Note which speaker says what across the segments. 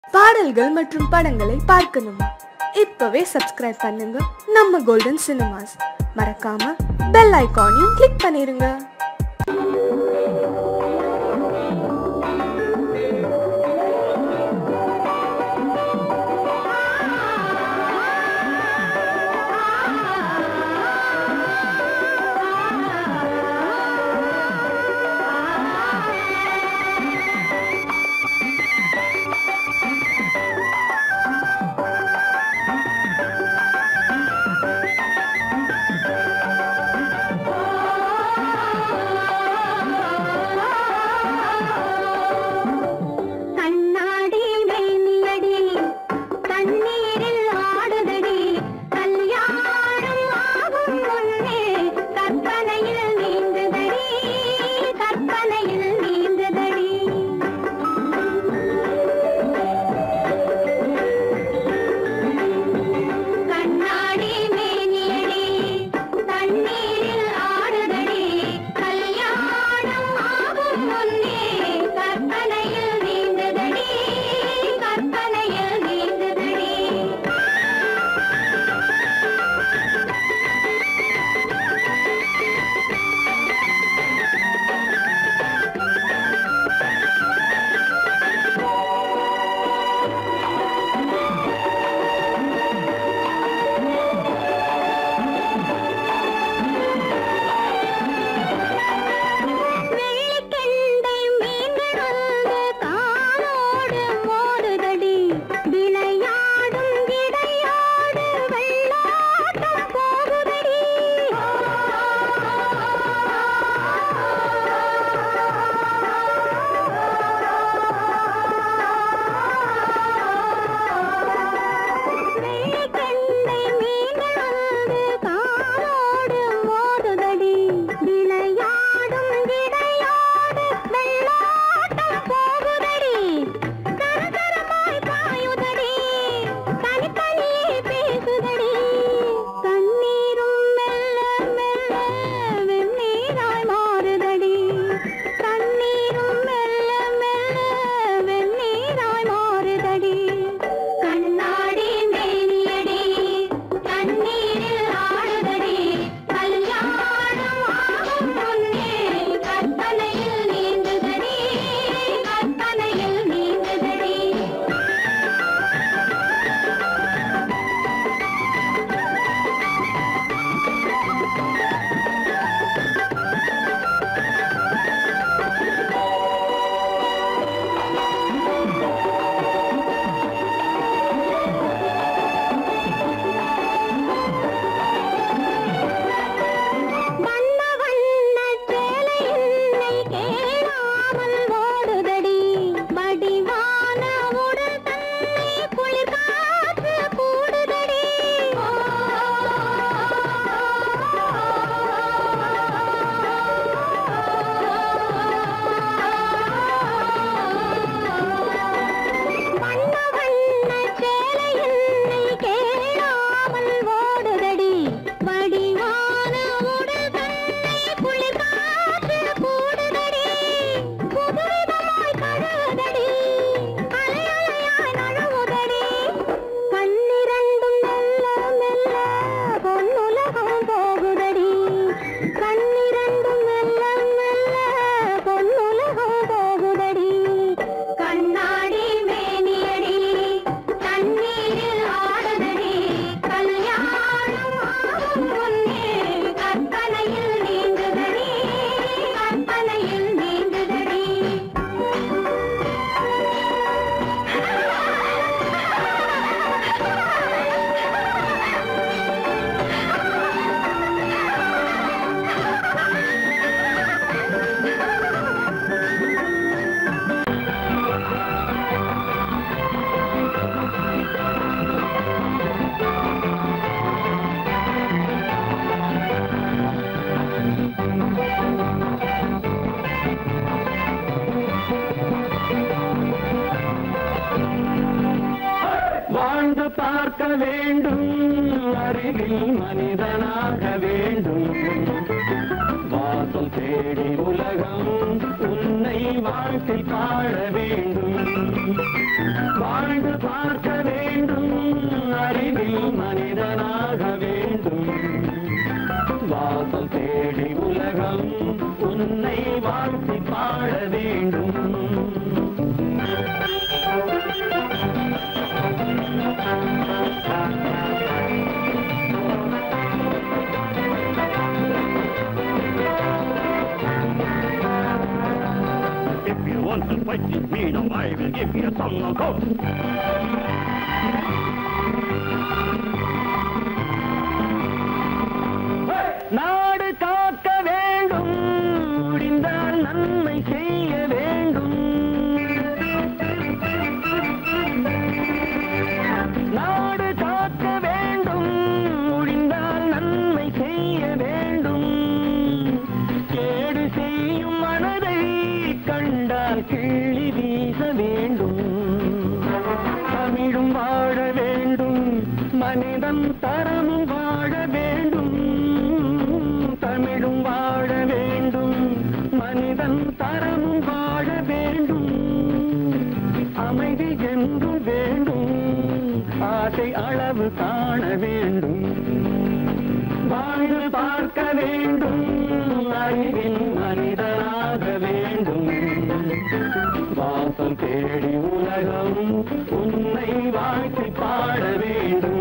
Speaker 1: பாடல்கள் மற்றும் படங்களை பார்க்கணுமா? இப்பவே சப்ஸ்கிரைப் பண்ணுங்க நம்ம கோல்டன் சினிமாஸ். மறக்காம பெல் ஐகானையும் கிளிக் பண்ணிருங்க.
Speaker 2: பார்க்க வேண்டும், அறிவில் மனிதனாக வேண்டும். வாசம் தேடி உலகம் உன்னை வாழ்க்கை பாட வேண்டும். வாழ்ந்த பார்க்க வேண்டும் அறிவில் மனிதனாக வேண்டும் வாசல் தேடி உலகம் உன்னை வாழ்த்தி பாட வேண்டும் If you want to fight with me, now I will give you a song of hope. நாடு காக்க வேண்டும் முடிந்தால் நன்மை செய்ய வேண்டும் நாடு காக்க வேண்டும் முடிந்தால் நன்மை செய்ய வேண்டும் கேடு செய்யும் மனதை கண்டால் கிள்ளி வீச வேண்டும் தமிழும் வாழ வேண்டும் மனிதன் தரமும் வாழ வேண்டும் தமிழும் வாழ வேண்டும் மனிதன் தரமும் வாழ வேண்டும் அமைதி என்று வேண்டும் ஆசை அளவு காண வேண்டும் வாழ்ந்து பார்க்க வேண்டும் அறிவில் மனிதனாக வேண்டும் வாசல் தேடி உலகம் உன்னை வாழ்த்தி பாட வேண்டும்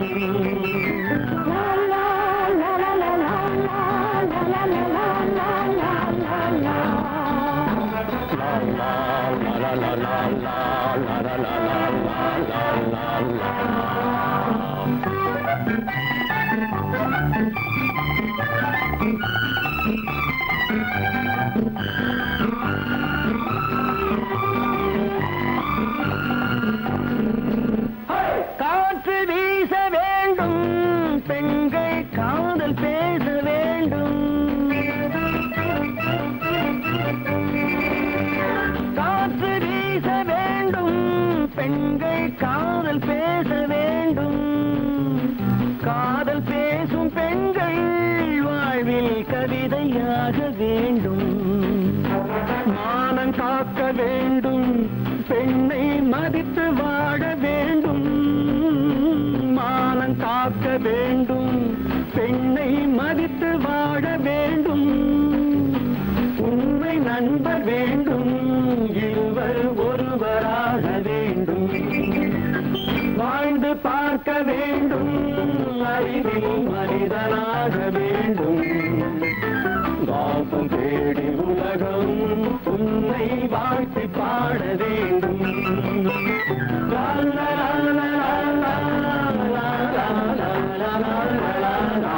Speaker 2: காற்று வீச வேண்டும் பெண்கள் காதல் பேச வேண்டும் காற்று வீச வேண்டும் பெண்கள் காதல் பேச வேண்டும் காதல் பேசும் பெண்கள் வாழ்வில் கவிதையாக வேண்டும் மானம் காக்க வேண்டும் பெண்ணை மதித்து வாழ வேண்டும் மானம் காக்க வேண்டும் பெண்ணை மதித்து வாழ வேண்டும் உண்மை நண்பர் வேண்டும் இருவர் ஒருவராக வேண்டும் வாழ்ந்து பார்க்க வேண்டும் அறிவில் மனிதனாக வேண்டும் வாசம் தேடி உலகம் உன்னை வாழ்த்தி பாட வேண்டும் லா லா லா லா லா லா லா லா லா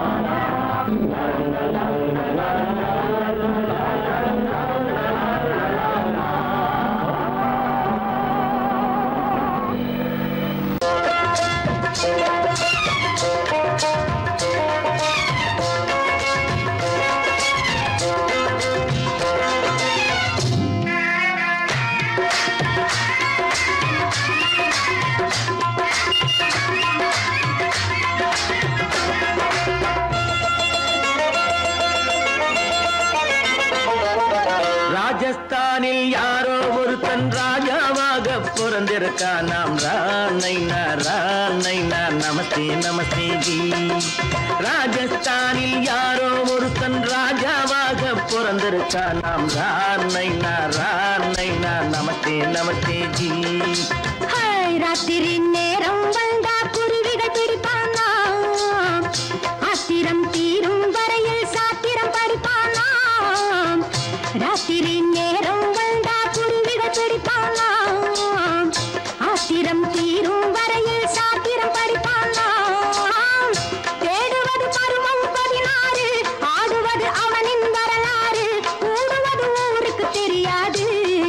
Speaker 2: ராஜஸ்தானில் யாரோ ஒருத்தன் ராஜாவாக பிறந்திருக்கான் நாம் ராணைனா நமஸ்தே நமஸ்தே ஜி ராஜஸ்தானில் யாரோ ஒருத்தன் ராஜாவாக பிறந்திருக்கான் நாம் ராணைனா நமஸ்தே நமஸ்தே ஜி
Speaker 3: ராத்திரி நேரம் வந்தா குருவிகள் பிடிப்பானா ஆத்திரம் தீரும் வரையில் சாத்திரம் படிப்பானா ராத்திரி நேரம் வந்தா குருவிகள் பிடிப்பானா ஆத்திரம் தீரும் வரையில் சாத்திரம் படிப்பானா தேடுவது பருவம் 16 ஆடுவது அவனின் வரலாறு கூடுவது ஊருக்கு தெரியாது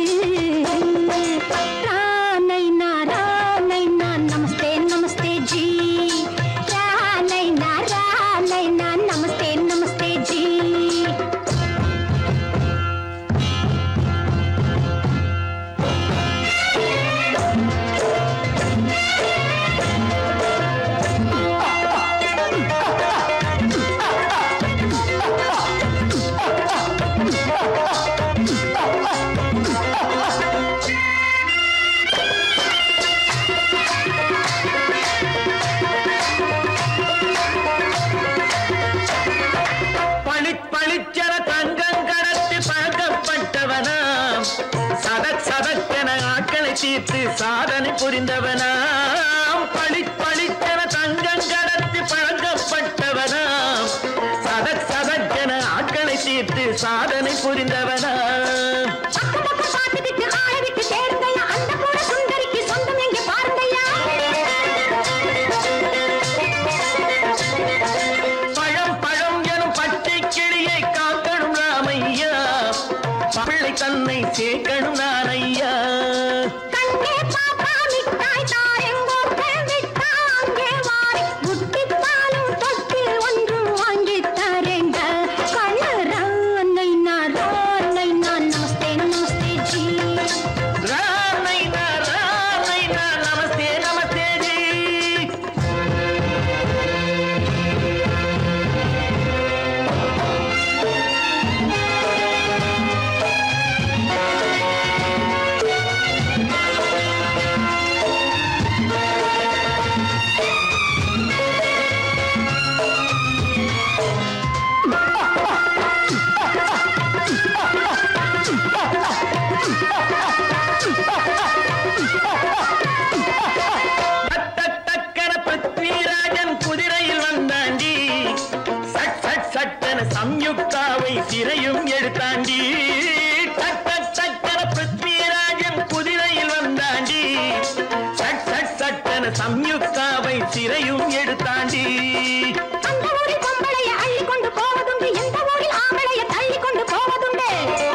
Speaker 3: நமஸ்தே நமஸ்தே ஜி நமஸ்தே நமஸ்தே ஜி
Speaker 4: சாதனை புரிந்தவனாம் பளிச்சென தங்கம் கடத்தி பழக்கப்பட்டவனாம் சதக் சதக்கென ஆட்களை தீர்த்து சாதனை புரிந்தவனாம் தன்னை சேர்க்கணும் நான் ஐயா
Speaker 3: கண்ணே பாப்பா மிட்டாய் தாரெங்கோ விட்டா அங்கே வாரி முட்டிப்பாலும் தொட்டு ஒன்று வாங்கி தரேங்க கண்ணு ரானை நான் நமஸ்தே நமஸ்தே ஜி
Speaker 4: ரானை நான் நமஸ்தே நமஸ்தே ஜி சம்யுக்தாவை சிறையும் எடுத்தாண்டி சக்கர பிருத்விராஜன் குதிரையில் வந்தாண்டி சட்டன சம்யுக்தாவை சிறையும் எடுத்தாண்டி
Speaker 3: அந்த ஊரில் பொம்பளைய அள்ளி கொண்டு போவதுண்டு எந்த ஊரில் ஆம்பளைய தள்ளி கொண்டு போவதுண்டு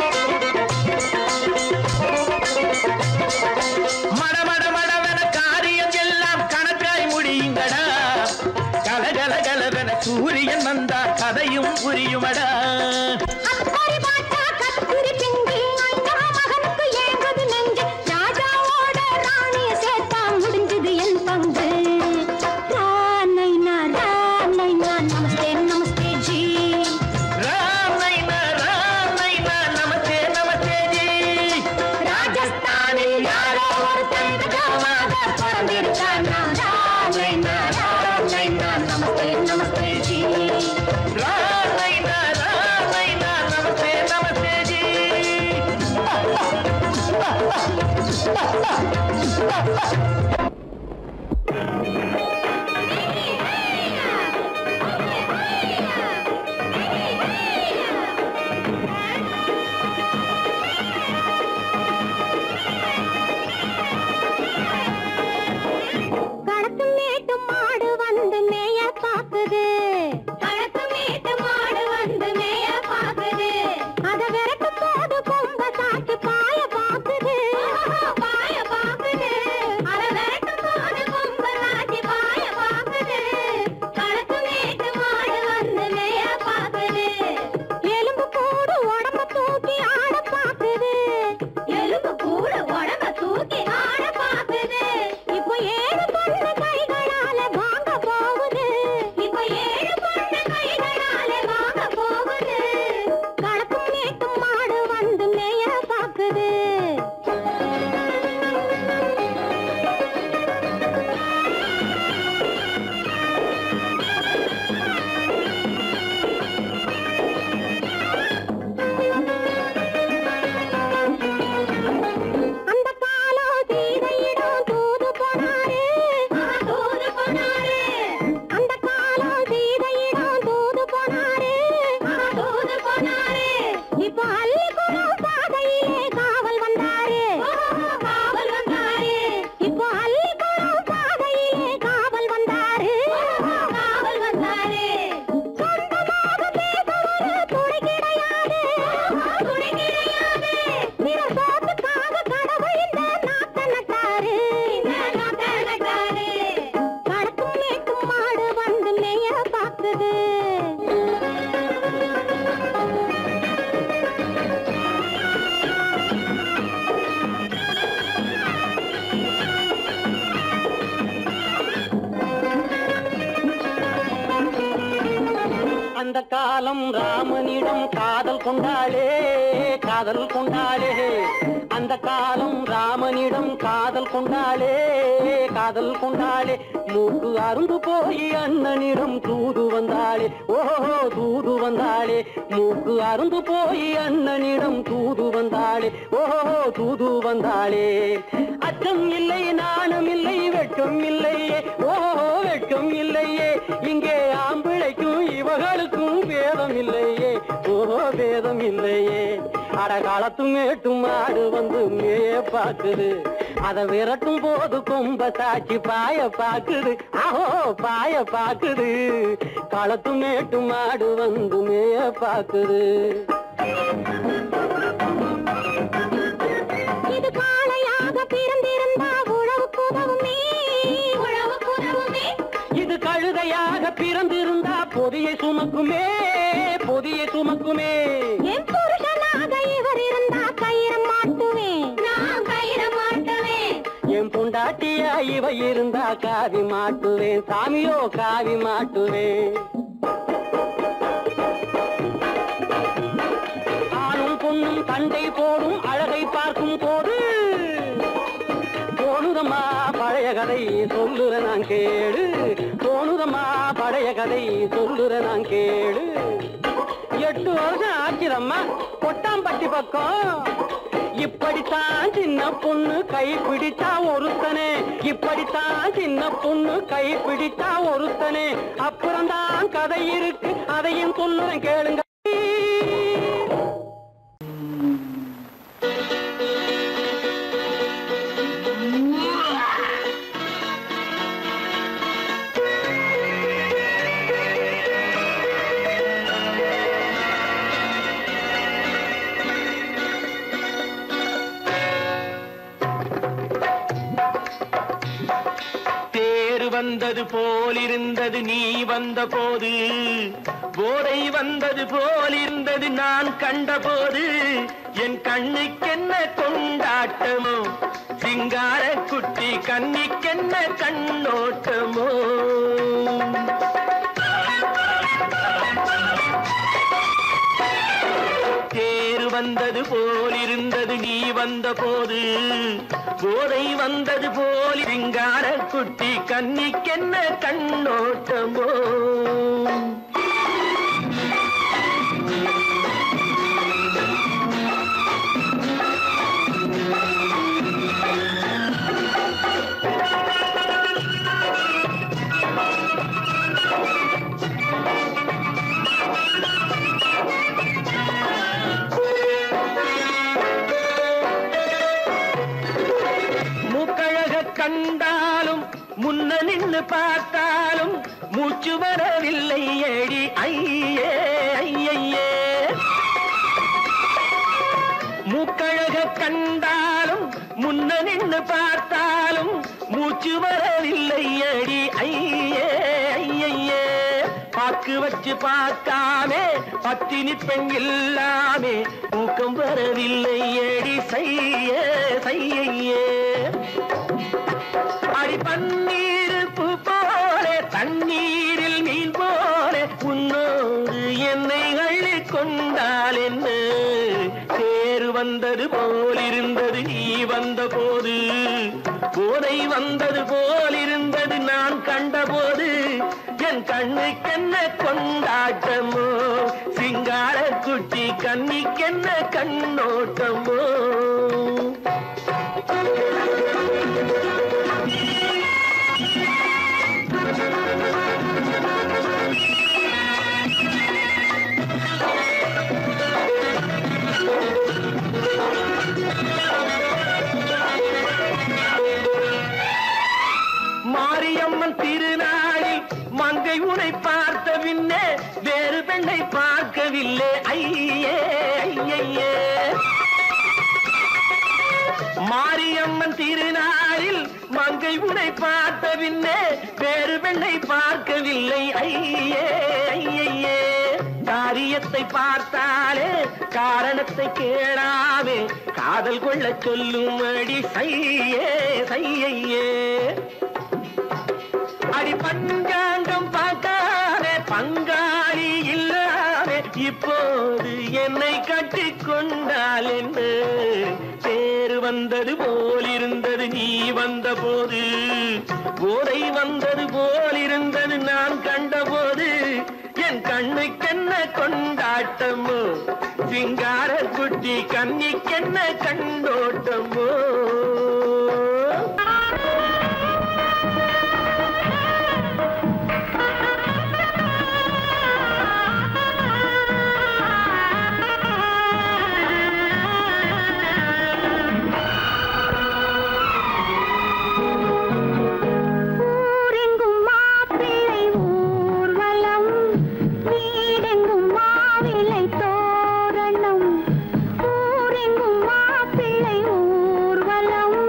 Speaker 4: மடவென காரியம் எல்லாம் கணக்காய் முடியுங்கடா கலகலகலவென சூரியன் வந்தா கதையும் புரியுமடா
Speaker 3: அக்கறை பாட்டா கத்திரி பிங்கி அண்ணா மகனுக்கு ஏங்குது நெஞ்சு ராஜாவோட ராணிய சேர்த்தா முடிஞ்சது என் பங்கு ரானை நான் நமஸ்தே நமஸ்தே ஜி
Speaker 4: ரானை நான் நமஸ்தே நமஸ்தே ஜி
Speaker 3: ராஜஸ்தானில் யாரோ ஒரு தங்கமாக பிறந்திருக்கானா ரானை நான் நமஸ்தே நமஸ்தே ஜி
Speaker 4: ரானை நான் நமஸ்தே நமஸ்தே ஜி
Speaker 3: களத்து மேட்டு மாடு வந்து மேய பாக்குது களத்து மேட்டு மாடு வந்து மேய பாக்குது அத விரட்டு போது கொம்ப சாட்டு பாய பாக்குது அத
Speaker 5: அந்த காலம் ராமனிடம் காதல் கொண்டாளே காதல் கொண்டாளே அந்த காலம் ராமனிடம் காதல் கொண்டாளே காதல் கொண்டாளே மூக்கு அருந்து போய் அண்ணனிடம் தூது வந்தாளே ஓஹோ தூது வந்தாளே மூக்கு அருந்து போய் அண்ணனிடம் தூது வந்தாளே ஓஹோ தூது வந்தாளே அச்சம் இல்லை நாணம் இல்லை வெட்கம் இல்லையே ஓஹோ வெட்கம் இல்லையே இங்கே ஆம்பிளைக்கும் இவர்களுக்கும் வேதம் இல்லையே ஓஹோ வேதம் இல்லையே அடகாலத்து மேட்டும் மாடு வந்து மேய பாக்குது அத விரட்டும் போது கொம்ப சாட்சி பாய பாக்குது ஆஹோ பாய பாக்குது களத்து மேட்டும் மாடு வந்து மேய பாக்குது
Speaker 3: இது காளையாக பிறந்திருந்தா உழவுக்கு உதவுமே உழவுக்கு உதவுமே
Speaker 5: இது கழுதையாக பிறந்திருந்தா பொதியை சுமக்குமே பொதியை சுமக்குமே
Speaker 3: என் புருஷனாக இவர் இருந்தா கயிறு மாட்டுவேன் நான் கயிறு மாட்டுவேன்
Speaker 5: என் பொண்டாட்டியா இவ இருந்தா காவி மாட்டுவேன் சாமியோ காவி மாட்டுவேன் ஆணும் பொண்ணும் சண்டை போடும் அழகை பார்க்கும் போது தோணுதம்மா பழைய கதை சொல்லுற நான் கேளு தோணுதம்மா பழைய கதை சொல்லுற நான் கேளு 8 வருஷம் ஆச்சுதம்மா கொட்டாம்பட்டி பக்கம் இப்படித்தான் சின்ன பொண்ணு கை பிடித்தா ஒருத்தனே இப்படித்தான் சின்ன பொண்ணு கை பிடித்தா ஒருத்தனே அப்புறம்தான் கதை இருக்கு அதையும் சொல்லுறேன் கேளுங்க
Speaker 4: வந்தது போலிருந்தது நீ வந்த போது போதை வந்தது போலிருந்தது நான் கண்ட போது என் கண்ணுக்கென்ன கொண்டாட்டமோ சிங்கார குட்டி கண்ணிக்கென்ன கண்ணோட்டமோ தேர் வந்தது போலிருந்தது நீ வந்த போது போதை வந்தது போல் சிங்கார குட்டி கண்ணிக்கென்ன கண்ணோட்டமோ கண்டாலும் முன்ன நின்று பார்த்தாலும் மூச்சு வரவில்லை ஏடி ஐயே ஐயே மூக்கழக கண்டாலும் முன்ன நின்று பார்த்தாலும் மூச்சு வரவில்லை ஏடி ஐயே ஐயே பாக்கு வச்சு பார்க்காமே பத்தினி பெண் இல்லாமே ஊக்கம் வரவில்லை ஏடி செய்ய செய்யே அடி பன்னீர் பூ போல தண்ணீரில் மீன் போல உன்னோடு என்னை அள்ளி கொண்டால் என்ன தேர் வந்தது போலிருந்தது நீ வந்த போது போதை வந்தது போலிருந்தது நான் கண்டபோது என் கண்ணுக்கென்ன கொண்டாட்டமோ சிங்கார குட்டி கண்ணிக்கென்ன கண்ணோட்டமோ மாரியம்மன் திருநாளில் மங்கை உனை பார்த்த பின்னே வேறு பெண்ணை பார்க்கவில்லை ஐயே ஐயே மாரியம்மன் திருநாளில் மங்கை உனை பார்த்த பின்னே வேறு பெண்ணை பார்க்கவில்லை ஐயே ஐயே காரியத்தை பார்த்தாலே காரணத்தை கேளாமே காதல் கொள்ள சொல்லும்படி செய்யே செய்யே அடி பஞ்சாங்கம் பார்க்காதே பங்காளி இல்லை வந்தது போல் இருந்தது நீ வந்த போது, போதை வந்தது போல் இருந்தது நான் கண்டபோது, என் கண்ணுக்கென்ன கொண்டாட்டமோ, சிங்கார குட்டி கண்ணிக்கென்ன கண்டோட்டமோ.
Speaker 3: ஊரெங்கும் மாப்பிள்ளை ஊர்வலம்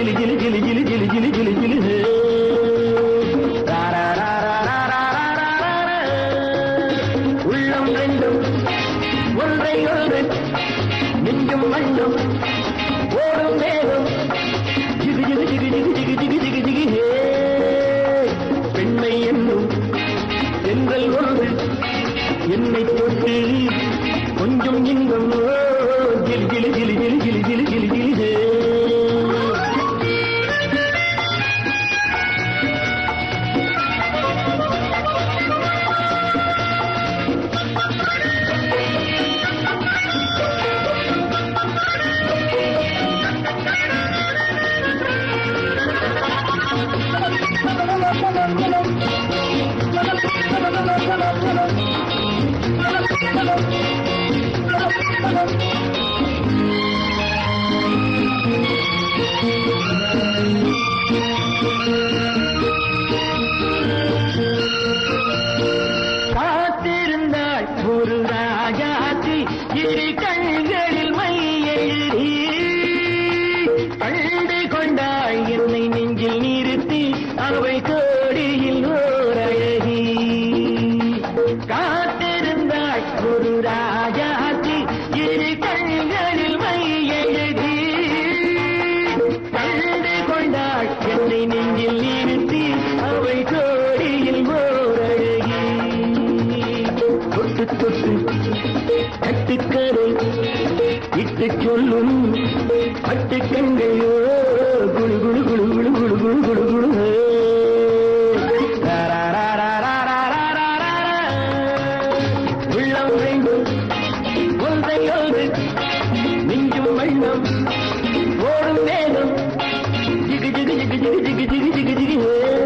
Speaker 4: ஜிலி ஜிலி ஜிலி ஜிலி ஜிலி ஜிலி ஜிலி ஜிலி ஹே உள்ளம் ரெண்டும் ஒன்றை ஒன்று நெஞ்சும் மண்ணும் ஓடும் வேகம் ஜிகு ஜிகு ஜிகு ஜிகு ஜிகு ஜிகு ஜிகு ஜிகு ஹே பெண்மை என்னும் பெண்கள் ஒன்று என்னை தொட்டு கொஞ்சம் இன்பம் ஜிலி ஜிலி ஜிலி ஜிலி ஜிலி ஜிலி ஜிலி ஜிலி ஹே காத்திருந்தாள் ஒரு ராஜாத்தி இரு கண்களில் மை எழுதி கண்டு கொண்டாள் என்னை நெஞ்சில் நிறுத்தி அவை கோடியில் ஓர் அழகி காத்திருந்தாள் ஒரு ராஜாத்தி இரு கண்களில் மை எழுதி கண்டு கொண்டாள் என்னை நெஞ்சில் நிறுத்தி அவை கோடியில் ஓர் அழகி தொட்டு தொட்டு கட்டுக்கரை இட்டு சொல்லும் பட்டு கண்கையோ குழு குழு குழு குழு குழு குழு குழு குழு உள்ளம் வேண்டும் ஒன்றை ஒன்று நெஞ்சும் வண்ணம் ஓடும் வேகம் ஜிகு ஜிகு ஜிகு ஜிகு ஜிகு ஜிகு ஜிகு ஜிகு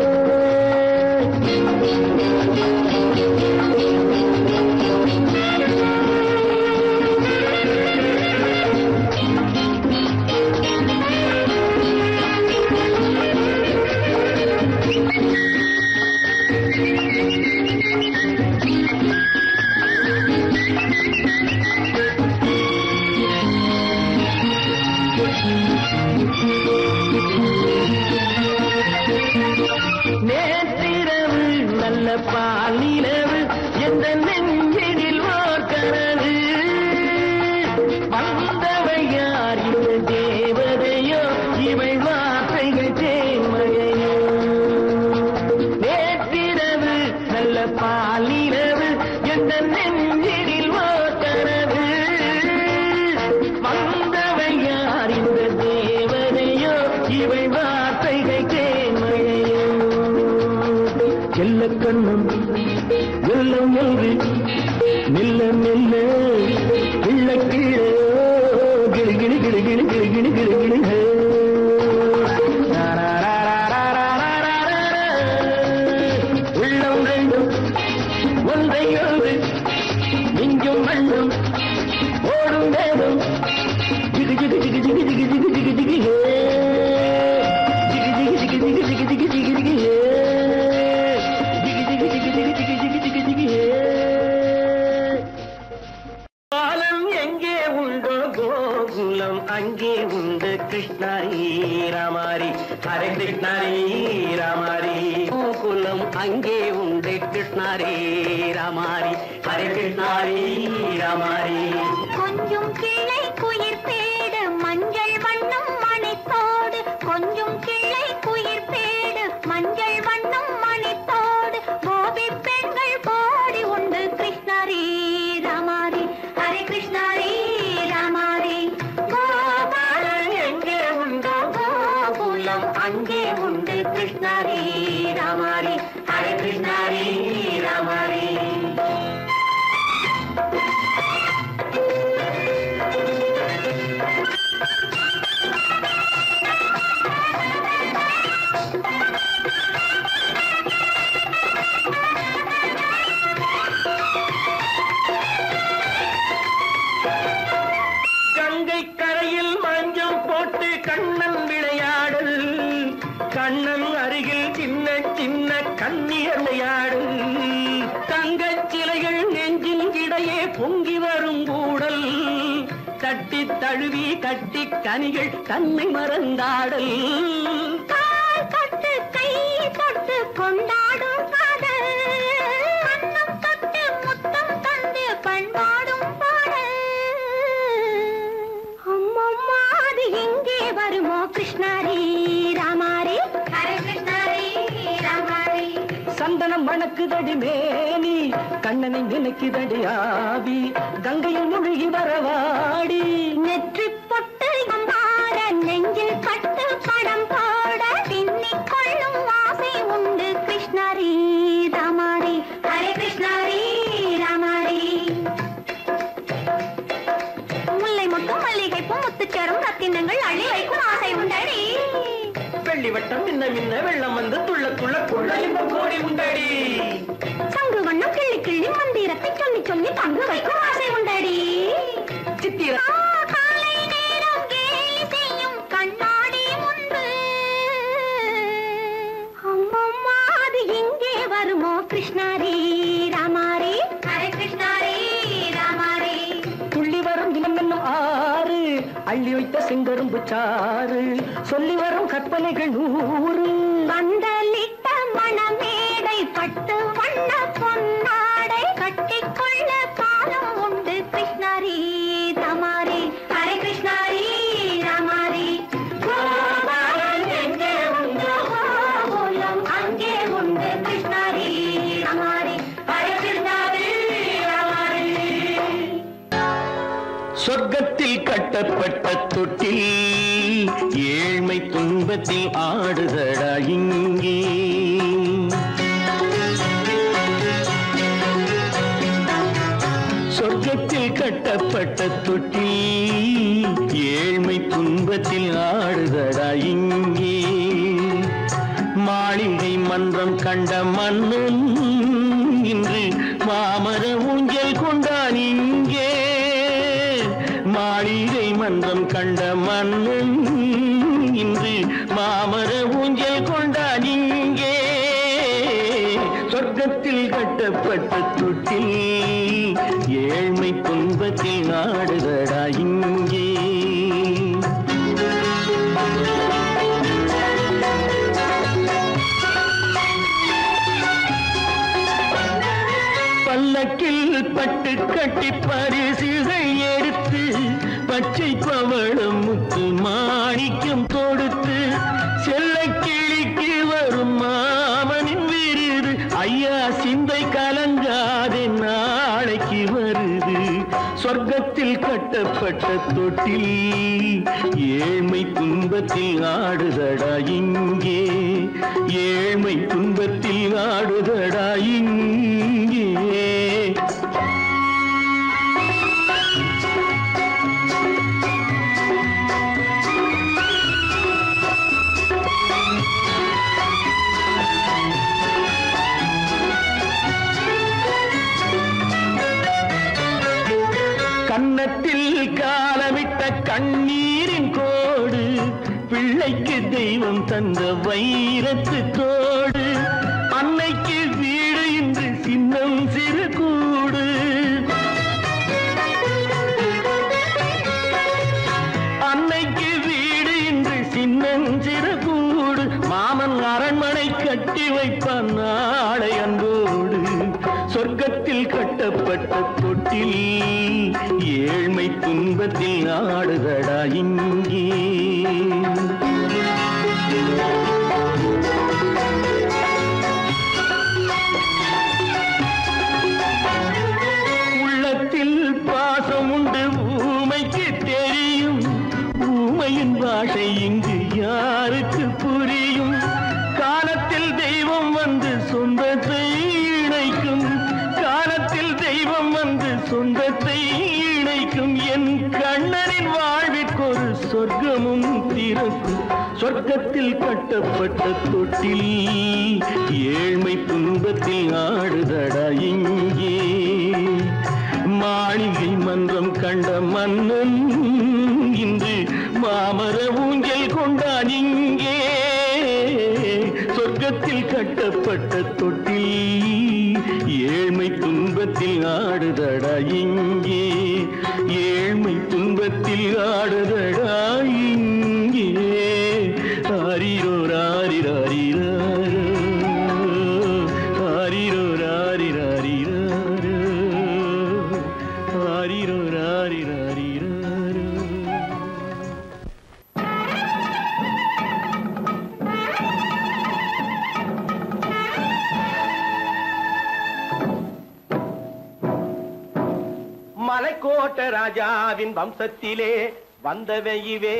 Speaker 4: நேற்றிரவு நல்ல பாலிரவு எந்த நெஞ்சினில் ஓர் கனவு வந்தவை யார் இந்த தேவதையோ இவை வார்த்தைகள் தேன்மழையோ நேற்றிரவு நல்ல பாலிரவு எந்த நெஞ்சினில் ஓர் கனவு வந்தவை யார் இந்த தேவதையோ இவை வார்த்தைகள் தேன்மழையோ செல்ல கண்ணம் வெள்ளம் என்று மெல்ல மெல்ல கிள்ள கிள்ள கிளி கிளி கிளி கிளி கிளி கிளி கிளி கிளி உள்ளம் ரெண்டும் ஒன்றை ஒன்று நெஞ்சும் மண்ணும் ஓடும் வேகம் ஜிகு ஜிகு ஜிகு ஜிகு ஜிகு ஜிகு ஜிகு ஜிகு ஜிகு ஜிகு ஜிகு ஜிகு ஜிகு ஜிகு ஜிகு ஜிகு பாலம் எங்கே உண்டோ கோகுலம் அங்கே உண்டு கிருஷ்ணாரி ராமாரி ஹரே கிருஷ்ணாரி ராமாரி
Speaker 5: கோகுலம் அங்கே உண்டு கிருஷ்ணாரி ராமாரி ஹரே கிருஷ்ணாரி ராமாரி
Speaker 3: கொஞ்சம் கிளை குயிர் பேடு மஞ்சள் வண்ணம் மணித்தோடு கொஞ்சம் கிளை குயிர் பேடு மஞ்சள் வண்ணம் மணித்தோடு கோபி பெண்கள் கோடி உண்டு கிருஷ்ணாரி ராமாரி ஹரே கிருஷ்ணாரி ராமாரி கோபாலன் எங்கே உண்டோ கோகுலம் அங்கே உண்டு கிருஷ்ணாரி ராமாரி ஹரே கிருஷ்ணாரி ராமாரி
Speaker 4: கங்கை கரையில் மஞ்சம் போட்டு கண்ணன் விளையாடல் கண்ணன் அருகில் சின்ன சின்ன கண்ணியர் விளையாடல் தங்கச் சிலைகள் நெஞ்சின் இடையே பொங்கி வரும் கூடல் கட்டி தழுவி கட்டி கனிகள் தன்னை மறந்தாடல்
Speaker 3: கட்டு கை தொட்டு கொண்டாடும் காதல் கண்ணம் தொட்டு முத்தம் தந்து பண்பாடும் பாடல் அம்மம்மா அது எங்கே வருமோ கிருஷ்ணாரி ராமாரி ஹரே கிருஷ்ணாரி ராமாரி
Speaker 4: சந்தனம் மணக்குதடி மேனி கண்ணனை நினைக்குதடி ஆவி கங்கையில் முழுகி வரவாடி
Speaker 3: நெற்றி பொட்டு அம்மாட நெஞ்சில் கட்டு படம் போட பின்னிக் கொள்ளும் ஆசை உண்டு கிருஷ்ணாரி ராமாரி ஹரே கிருஷ்ணாரி ராமாரி முல்லை மொட்டும் மல்லிகை பூ முத்துச்சரம் ரத்தினங்கள் அள்ளி வைக்கும் ஆசை உண்டடி
Speaker 4: வெள்ளி வட்டம் மின்ன மின்ன வெள்ளம் வந்து துள்ள துள்ள கொள்ள இந்த கோடி உண்டடி
Speaker 3: சங்கு வண்ணம் கிள்ளி கிள்ளி மந்திரத்தை சொல்லி சொல்லி பங்கு வைக்கும் ஆசை உண்டடி
Speaker 4: சித்திர
Speaker 3: காலை நேரம் கேலி செய்யும் கண்ணாடி முன்பு அம்மம்மா அது எங்கே வருமோ கிருஷ்ணாரி ராமாரி ஹரே கிருஷ்ணாரி ராமாரி
Speaker 4: துள்ளி வரும் தினம் என்னும் ஆறு அள்ளி வைத்த செங்கரும்பு சாறு சொல்லி வரும் கற்பனைகள் 100
Speaker 3: பந்தலிட்ட மணமேடை பட்டு வண்ண பொன்னாடை கட்டிக்கொள்ள காலம் உண்டு கிருஷ்ணாரி ராமாரி ஹரே கிருஷ்ணாரி ராமாரி கோபாலன் எங்கே உண்டு கோலம் அங்கே உண்டு கிருஷ்ணாரி ராமாரி ஹரே கிருஷ்ணாரி ராமாரி
Speaker 4: சொர்க்கத்தில் கட்டப்பட்ட தொட்டில் ஏழ்மை துன்பத்தில் ஆடுதடா இங்கே சொர்க்கத்தில் கட்டப்பட்ட தொட்டில் ஏழ்மை துன்பத்தில் ஆடுதடா இங்கே மாளிகை மன்றம் கண்ட மன்னன் இன்று மாமர ஊஞ்சல் கொண்டான் இங்கே மாளிகை மன்றம் கண்ட மன்னன் இன்று மாமர ஊஞ்சல் கொண்டான் இங்கே சொர்க்கத்தில் கட்டப்பட்ட தொட்டில் ஏழ்மை துன்பத்தில் நாடுதடா இங்கே பல்லக்கில் பட்டு கட்டி பரிசுகள் எடுத்து பச்சை பவளம் முத்து மாணிக்கம் தொடுத்து செல்ல கிளிக்கு வரும் மாமனின் விருது ஐயா சிந்தை கலங்காதே நாளைக்கு வருது சொர்க்கத்தில் கட்டப்பட்ட தொட்டில் ஏழ்மை துன்பத்தில் ஆடுதடா இங்கே ஏழ்மை துன்பத்தில் ஆடுதடா இங்கே கன்னத்தில் காலமிட்ட கண்ணீரின் கோடு பிள்ளைக்கு தெய்வம் தந்த வைரத்து தோடு அன்னைக்கு வீடு இன்று சின்னம் சிறு கூடு அன்னைக்கு வீடு இன்று சின்னம் சிறு கூடு மாமன் அரண்மனை கட்டி வைப்பான் நாளை அன்போடு சொர்க்கத்தில் கட்டப்பட்ட தொட்டில் ஏழ்மை துன்பத்தில் ஆடுதடா இங்கே உள்ளத்தில் பாசம் உண்டு ஊமைக்கு தெரியும் ஊமையின் பாஷை இங்கு யாருக்கு புரியும் காலத்தில் தெய்வம் வந்து சொந்தத்தை இணைக்கும் காலத்தில் தெய்வம் வந்து சொந்தத்தை இணைக்கும் என் கண்ணனின் வாழ்விற்கொரு சொர்க்கமும் திறக்கும் சொர்க்கத்தில் கட்டப்பட்ட தொட்டில் ஏழ்மை துன்பத்தில் ஆடுதடா இங்கே மாளிகை மன்றம் கண்ட மன்னன் இன்று மாமர ஊஞ்சல் கொண்டான் இங்கே சொர்க்கத்தில் கட்டப்பட்ட தொட்டில் ஏழ்மை துன்பத்தில் ஆடுதடா இங்கே ஏழ்மை துன்பத்தில் ஆடுதடா இங்கே ஆரிரோ ராரிராரிரோ ஆரிரோ ராரிராரிரோ ஆரிரோ ராரிராரிரோ.
Speaker 5: மலைக்கோட்ட ராஜாவின் வம்சத்திலே வந்தவையுவே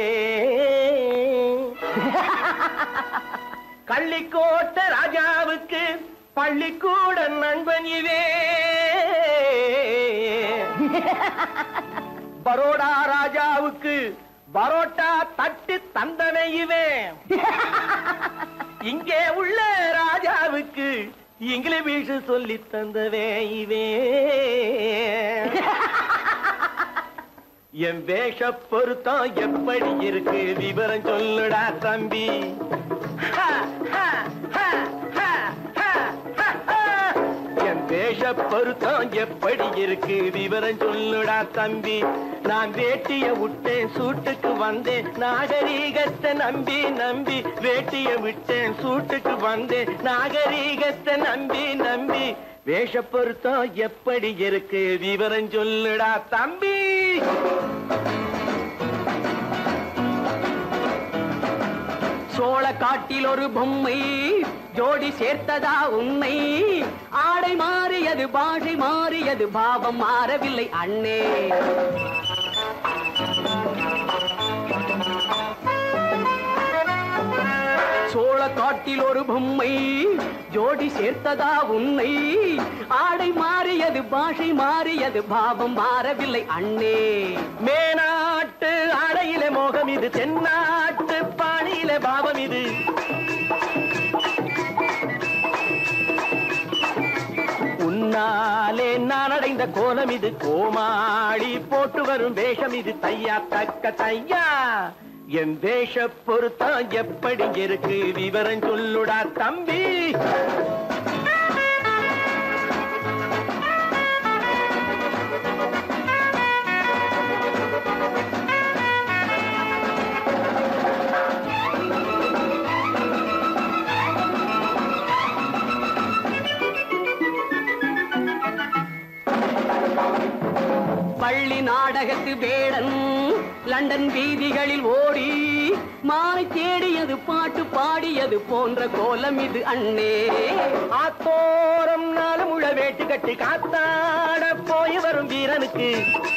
Speaker 5: கள்ளிக்கோட்ட ராஜாவுக்கு பள்ளிக்கூட நண்பன் இவே பரோடா ராஜாவுக்கு பரோட்டா தட்டு தந்தனையுவே இங்கே உள்ள ராஜாவுக்கு இங்கிலீஷ் சொல்லி தந்தவே இவே என் வேஷ பொருத்தம் எப்படி இருக்கு விவரம் சொல்லுடா தம்பி. என் வேஷ பொருத்தம் எப்படி இருக்கு விவரம் சொல்லுடா தம்பி. நான் வேட்டிய விட்டேன் சூட்டுக்கு வந்தேன் நாகரீகத்தை நம்பி நம்பி வேட்டிய விட்டேன் சூட்டுக்கு வந்தேன் நாகரீகத்தை நம்பி நம்பி வேஷ பொருத்தம் எப்படி இருக்கு விவரம் சொல்லுடா தம்பி. சோழ காட்டில் ஒரு பொம்மை ஜோடி சேர்த்ததா உண்மை ஆடை மாறியது பாஷை மாறியது பாவம் மாறவில்லை அண்ணே. சோழ காட்டில் ஒரு பொம்மை ஜோடி சேர்த்ததா உண்மை ஆடை மாறியது பாஷை மாறியது பாவம் மாறவில்லை அண்ணே. மேனாட்டு ஆடையில மோகம் இது தென்னாட்டு பாணியில பாவம் இது உன்னாலே நான் அடைந்த கோலம் இது கோமாளி போட்டு வரும் வேஷம் இது தையா தக்க தையா. என் வேஷ பொருத்தம் எப்படி இருக்கு விவரம் சொல்லுடா தம்பி. பள்ளி நாடகத்து வேடன் லண்டன் வீதிகளில் ஓடி மாலை தேடியது பாட்டு பாடியது போன்ற கோலம் இது அண்ணே. ஆத்தோரம் நாலு முழ வேட்டு கட்டி காத்தாட போய் வரும் வீரனுக்கு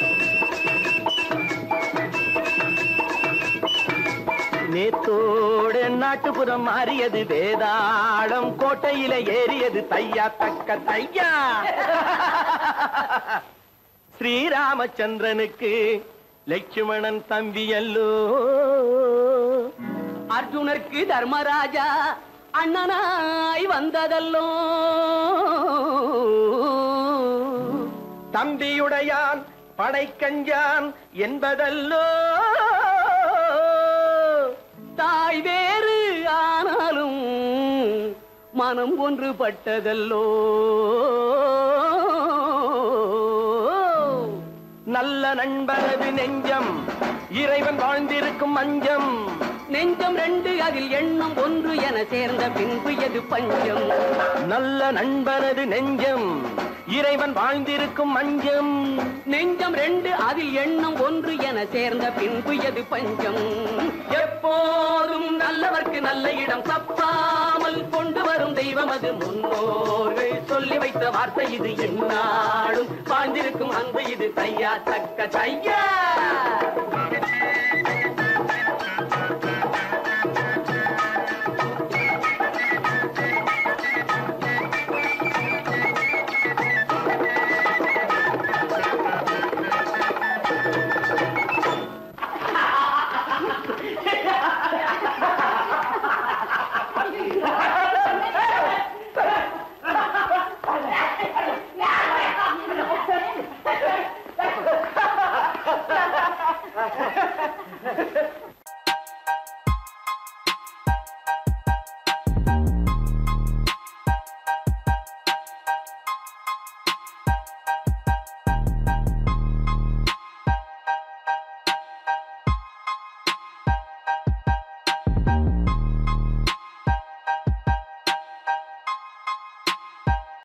Speaker 5: நேத்தோடு நாட்டுப்புறம் மாறியது வேதாளம் கோட்டையில ஏறியது தையா தக்க தையா. ஸ்ரீராமச்சந்திரனுக்கு லட்சுமணன் தம்பி அல்லோ அர்ஜுனருக்கு தர்மராஜா அண்ணனாய் வந்ததல்லோ தம்பியுடையான் படைக்கஞ்சான் என்பதல்லோ தாய் வேறு ஆனாலும் மனம் ஒன்றுபட்டதல்லோ நல்ல நண்பனது நெஞ்சம் இறைவன் வாழ்ந்திருக்கும் மஞ்சம் நெஞ்சம் ரெண்டு அதில் எண்ணம் ஒன்று என சேர்ந்த பின்பு எது பஞ்சம். நல்ல நண்பனது நெஞ்சம் இறைவன் வாழ்ந்திருக்கும் மஞ்சம் நெஞ்சம் ரெண்டு அதில் எண்ணம் ஒன்று என சேர்ந்த பின்பு எது பஞ்சம். எப்போதும் நல்லவர்க்கு நல்ல இடம் தப்பாமல் கொண்டு வரும் தெய்வம் அது முன்னோர்கள் சொல்லி வைத்த வார்த்தை இது எந்நாளும் வாழ்ந்திருக்கும் அன்பு இது தையா தக்க தையா.